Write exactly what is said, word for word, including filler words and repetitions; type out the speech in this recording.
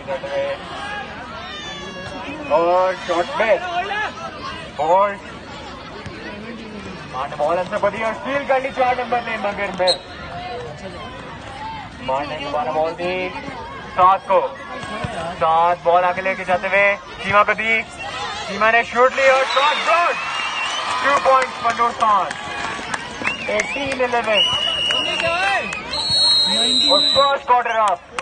करते हुए और शॉट में बॉल मान बॉल अंदर बढ़ी और स्टील कर ली चार नंबर ने, मगर में मान ने दोबारा बॉल दी सात को। सात बॉल आगे लेके जाते हुए सीमा को दी, सीमा ने शूट ली और shot block. Two points for नूरसान, एटीन इलेवन और फर्स्ट क्वार्टर ऑफ